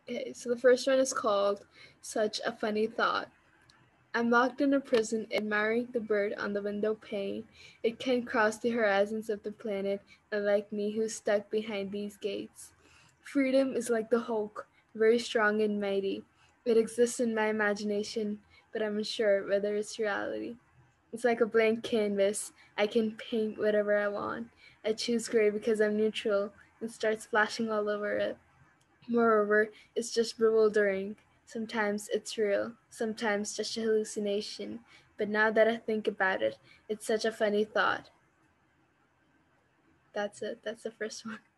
Okay, so the first one is called Such a Funny Thought. I'm locked in a prison admiring the bird on the window pane. It can cross the horizons of the planet, unlike me who's stuck behind these gates. Freedom is like the Hulk, very strong and mighty. It exists in my imagination, but I'm unsure whether it's reality. It's like a blank canvas. I can paint whatever I want. I choose gray because I'm neutral and start splashing all over it. Moreover, it's just bewildering. Sometimes it's real, sometimes just a hallucination. But now that I think about it, it's such a funny thought. That's it. That's the first one.